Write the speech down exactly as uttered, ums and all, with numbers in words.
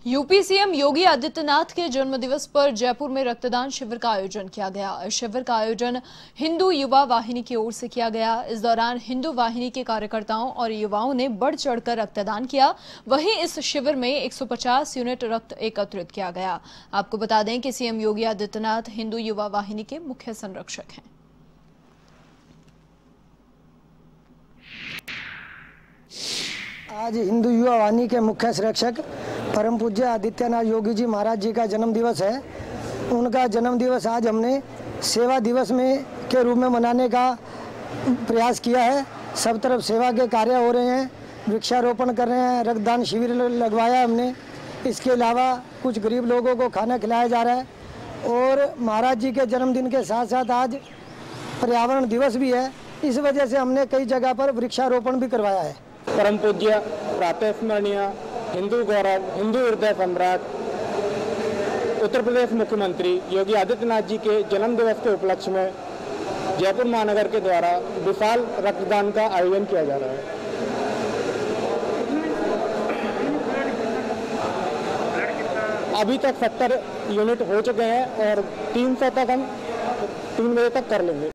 UP CM Yogi Adityanath के जन्मदिवस पर जयपुर में रक्तदान शिविर का आयोजन किया गया। इस शिविर का आयोजन हिंदू युवा वाहिनी की ओर से किया गया। इस दौरान हिंदू वाहिनी के कार्यकर्ताओं और युवाओं ने बढ़ चढ़कर रक्तदान किया। वहीं इस शिविर में एक सौ पचास यूनिट रक्त एकत्रित किया गया। आपको बता दें कि सीएम योगी आदित्यनाथ हिंदू युवा वाहिनी के मुख्य संरक्षक हैं। आज हिंदू युवा वाहिनी के मुख्य संरक्षक परम पूज्य आदित्यनाथ योगी जी महाराज जी का जन्म दिवस है। उनका जन्म दिवस आज हमने सेवा दिवस में के रूप में मनाने का प्रयास किया है। सब तरफ सेवा के कार्य हो रहे हैं, वृक्षारोपण कर रहे हैं, रक्तदान शिविर लगवाया हमने। इसके अलावा कुछ गरीब लोगों को खाना खिलाया जा रहा है और महाराज जी के जन्मदिन के साथ साथ आज पर्यावरण दिवस भी है। इस वजह से हमने कई जगह पर वृक्षारोपण भी करवाया है। परम पूज्य प्रातः स्मरणीय हिंदू गौरव हिंदू हृदय सम्राट उत्तर प्रदेश मुख्यमंत्री योगी आदित्यनाथ जी के जन्म दिवस के उपलक्ष्य में जयपुर महानगर के द्वारा विशाल रक्तदान का आयोजन किया जा रहा है। अभी तक सत्तर यूनिट हो चुके हैं और तीन सौ तक हम तीन बजे तक कर लेंगे।